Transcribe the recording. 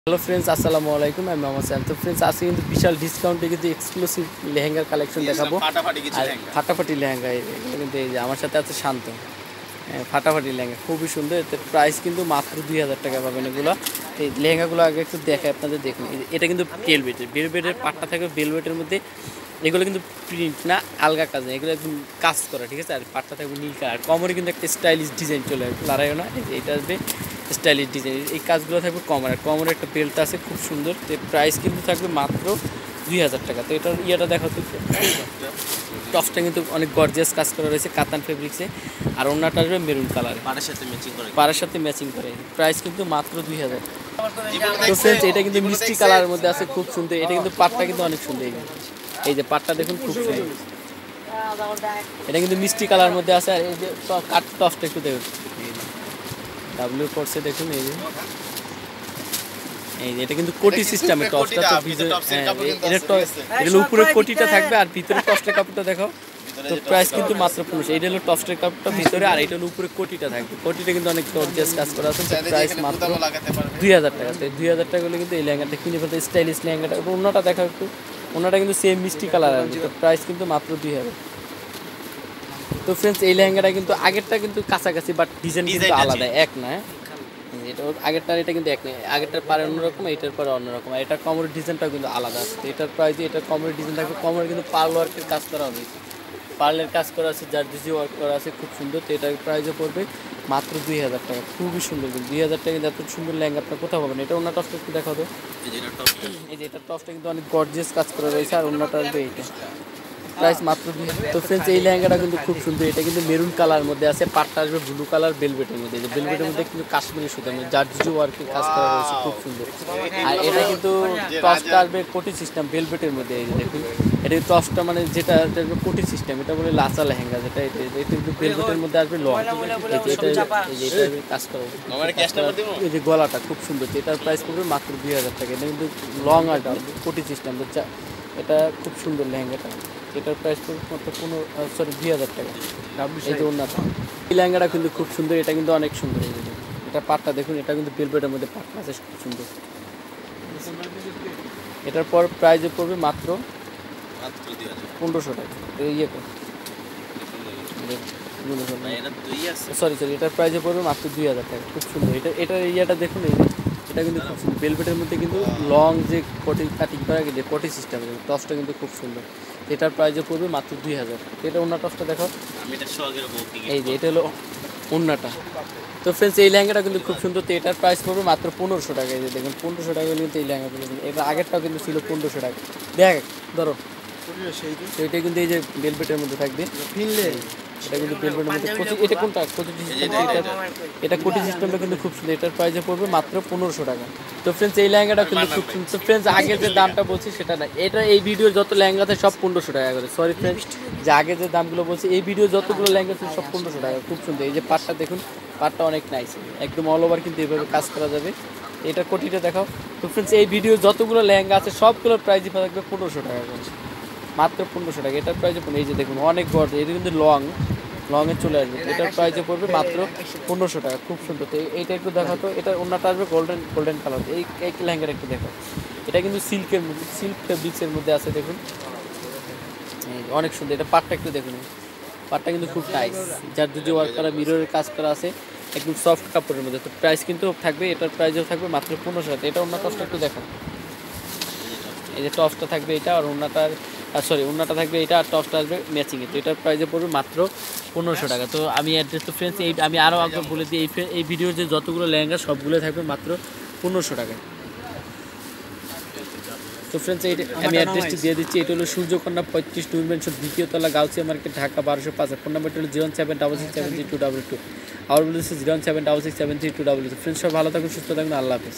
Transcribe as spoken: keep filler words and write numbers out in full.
Hello friends, আসসালামু আলাইকুম। আমি মোহাম্মদ সাহেব। তো ফ্রেন্ডস, আজকে কিন্তু বিশাল ডিসকাউন্টে কিন্তু এক্সক্লুসিভ লেহেঙ্গার কালেকশন দেখাবো। আর ফাটাফাটি লেহেঙ্গা, এগুলো কিন্তু এই যে আমার সাথে আছে শান্ত। ফাটাফাটি লেহেঙ্গা খুবই সুন্দর। এতে প্রাইস কিন্তু মাত্র দুই হাজার টাকা পাবেন এগুলো। এই লেহেঙ্গাগুলো আগে একটু দেখে আপনাদের দেখুন। এটা কিন্তু বেলভেটের বেলভেটের পাটটা থাকবে বেলভেটের মধ্যে। এগুলো কিন্তু প্রিন্ট না, আলগা কাজ না, এগুলো একদম কাজ করা, ঠিক আছে। আর পাটটা থাকবে নীল কালার। কমরে কিন্তু একটা স্টাইলিশ ডিজাইন চলে আসবে, লড়াইও না, এটা আসবে স্টাইলিশ ডিজাইন। এই কাজগুলো থাকবে কমরে। কমরে একটা বেল্ট আছে খুব সুন্দর। তো প্রাইস কিন্তু থাকবে মাত্র দুই হাজার টাকা। তো এটার ইয়েটা দেখা হচ্ছে, টপসটা কিন্তু অনেক গর্জিয়াস কাজ করা রয়েছে কাতান ফেব্রিক্সে। আর ওড়নাটা আসবে মেরুন কালারে, পাড়ের সাথে ম্যাচিং করে পাড়ের সাথে ম্যাচিং করে প্রাইস কিন্তু মাত্র দুই হাজার। তো ফ্রেন্ডস, এটা কিন্তু মিষ্টি কালারের মধ্যে আছে, খুব সুন্দর। এটা কিন্তু পাটটা কিন্তু অনেক সুন্দর। এই যে পাটটা দেখুন, খুব সুন্দর। এটা কিন্তু মিষ্টি কালার মধ্যে আছে। আর এই যে কাট টপসটা একটু দেখুন, ডাব্লিউ করছে দেখুন। এই যে এই যে এটা কিন্তু কোটি সিস্টেমে টপসটা। তো এটা উপরে কোটিটা থাকবে আর ভিতরে টপসের কাপড়টা দেখো। তো প্রাইস কিন্তু মাত্র পনেরোশো। এইটা হলো টপসের কাপড়টা ভিতরে, আর এটা হলো উপরে কোটিটা থাকবে। কোটিটা কিন্তু অনেক গর্জিয়াস কাজ করা আছে। প্রাইস মাত্র দুই হাজার টাকা। তো দুই হাজার টাকা হলে কিন্তু এই লেহেঙ্গাটা কিনে ফেলতে, স্টাইলিশ লেহেঙ্গাটা। অন্যটা দেখা একটু, অন্যটা কিন্তু সেম মিষ্টি কালার আছে। তো প্রাইস কিন্তু মাত্র দুই হাজার। তো ফ্রেন্ডস, এই লেহেঙ্গাটা কিন্তু আগেরটা কিন্তু কাছাকাছি, বাট ডিজাইন কিন্তু আলাদা, এক না। এটা আগেরটার এটা কিন্তু এক নেই, আগেরটার পারে অন্যরকম, এটার পরে অন্যরকম। আর এটার কমরের ডিজাইনটাও কিন্তু আলাদা আছে। এটার প্রাইস, এটার কমরের ডিজাইন থাকবে। কমরে কিন্তু পার্ল ওয়ার্কের কাজ করা হবে, পার্লের কাজ করা আছে, জারদিজি ওয়ার্ক করা আছে, খুব সুন্দর। তো এটার প্রাইসও পড়বে মাত্র দুই হাজার টাকা। খুবই সুন্দর কিন্তু দুই হাজার টাকা কিন্তু এত সুন্দর লেহেঙ্গা আপনার কোথাও পাবেন। এটা অন্য টপসটা একটু দেখা তো। এই যে এটার টপসটা কিন্তু অনেক গর্জিয়াস কাজ করা রয়েছে। আর অন্যটা আসবে এইটা, প্রাইস মাত্র দুই হাজার। তো ফ্রেন্ডস, এই লেহেঙ্গাটা কিন্তু খুব সুন্দর। এটা কিন্তু মেরুন কালার মধ্যে আছে, পাটটা আসবে ব্লু কালার বেলভেটের মধ্যে। এই যে বেলভেটের মধ্যে কিন্তু কাশ্মীরি সুতা, জারদিজি ওয়ার্কের কাজ করা রয়েছে, খুব সুন্দর। আর এটা কিন্তু টপসটা আসবে কোটি সিস্টেম বেলভেটের মধ্যে। এই যে দেখুন, এটা টপসটা মানে যেটা কোটি সিস্টেম, এটা বলে লাচা লেহেঙ্গা যেটা। এটা এটা কিন্তু বেলভেটের মধ্যে আসবে লং। এই যে এটা এই যে এটা কাজ করা, এই যে গলাটা খুব সুন্দর। এটার প্রাইস পড়বে মাত্র দুই হাজার টাকা। এটা কিন্তু লং আর কোটি সিস্টেম, এটা খুব সুন্দর লেহেঙ্গাটা। এটার প্রাইস পড়বে মাত্র পনেরো সরি দুই হাজার টাকা। এই যে অন্যটা, এই লেহেঙ্গাটা কিন্তু খুব সুন্দর। এটা কিন্তু অনেক সুন্দর। এই যে এটা পাটটা দেখুন, এটা কিন্তু বেলভেটের মধ্যে পাটটা আছে, খুব সুন্দর। এটার পর প্রাইসে পড়বে মাত্র পনেরোশো টাকা। ইয়ে সরি সরি এটার প্রাইসে পড়বে মাত্র দুই হাজার টাকা। খুব সুন্দর। এটা এটার ইয়েটা দেখুন, এই এটা কিন্তু খুব সুন্দর। বেলভেটের মধ্যে কিন্তু লং যে কটি কাটিং করা যে কটি সিস্টেম, টপসটা কিন্তু খুব সুন্দর। এটার প্রাইসে পড়বে মাত্র দুই হাজার। এটা অন্য টপসটা দেখো, এই যে এটা হলো অন্যটা। তো ফ্রেন্ডস, এই লেহেঙ্গাটা কিন্তু খুব সুন্দর। তো এটার প্রাইস পড়বে মাত্র পনেরোশো টাকা। এই যে দেখুন, পনেরোশো টাকা কিন্তু এই লেহেঙ্গা পড়বে। এটা আগেরটাও কিন্তু ছিল পনেরোশো টাকা। দেখ ধরো, তো এটা কিন্তু এই যে বেলভেটের মধ্যে থাকবে। এটা কিন্তু বেলভেটের মধ্যে কোটি, এটা কোনটা কোটি সিস্টেম, এটা এটা কোটি সিস্টেমটা কিন্তু খুব সুন্দর। এটার প্রাইসে পড়বে মাত্র পনেরোশো টাকা। তো ফ্রেন্ডস, এই লেহেঙ্গাটা কিন্তু খুব সুন্দর। তো ফ্রেন্ডস, আগের যে দামটা বলছি সেটা না, এটা এই ভিডিওর যত লেহেঙ্গা আছে সব পনেরোশো টাকা করে। সরি ফ্রেন্ডস, যে আগে যে দামগুলো বলছি, এই ভিডিও যতগুলো লেহেঙ্গা আছে সব পনেরোশো টাকা। খুব সুন্দর। এই যে পাটটা দেখুন, পাটটা অনেক নাইস, একদম অল ওভার কিন্তু এইভাবে কাজ করা যাবে। এটা কোটিটা দেখাও। তো ফ্রেন্ডস, এই ভিডিও যতগুলো লেহেঙ্গা আছে সবগুলোর প্রাইসই থাকবে পনেরোশো টাকা করে, মাত্র পনেরোশো টাকা। এটার প্রাইসে এই যে দেখুন, অনেক বড়, এটা কিন্তু লং লংয়ে চলে আসবে। এটার প্রাইসে পড়বে মাত্র পনেরোশো টাকা। খুব সুন্দর। তো এইটা একটু দেখো তো, এটা অন্যটা আসবে গোল্ডেন গোল্ডেন কালার। এই এই লেহেঙ্গাটা একটু দেখো, এটা কিন্তু সিল্কের মধ্যে, সিল্ক ফেব্রিক্সের মধ্যে আছে দেখুন, অনেক সুন্দর। এটা পাটটা একটু দেখুন, পাটটা কিন্তু খুব নাইস, যার দুটো ওয়ার্ক করা মিররের কাজ করা আছে, একদম সফট কাপড়ের মধ্যে। তো প্রাইস কিন্তু থাকবে, এটার প্রাইসও থাকবে মাত্র পনেরোশো টাকা। এটা অন্য টপসটা একটু দেখো, এই যে টপসটা থাকবে এটা, আর অন্যটার সরি অন্যটা থাকবে এটা, আর টপসটা আসবে ম্যাচিংয়ে। তো এটার প্রাইসে পড়বে মাত্র পনেরোশো টাকা। তো আমি অ্যাড্রেস, তো ফ্রেন্ডস এই আমি আরও আগে বলে দিই, এই এই ভিডিওর যে যতগুলো লেহেঙ্গা সবগুলো থাকবে মাত্র পনেরোশো টাকা। তো ফ্রেন্ডস, এই আমি অ্যাড্রেসটি দিয়ে দিচ্ছি। এটা হলো সূর্যকন্যা পঁয়ত্রিশ ডুমেন্সন, দ্বিতীয় তলা, গাউসিয়া মার্কেট, ঢাকা বারোশো পাঁচ। ফোন নাম্বারটা হলো zero seven double six seven three two double two. আর বলেছে zero seven double six seven three two double two. Friends, সব ভালো থাকুন, সুস্থ থাকুন, আল্লাহ হাফেজ।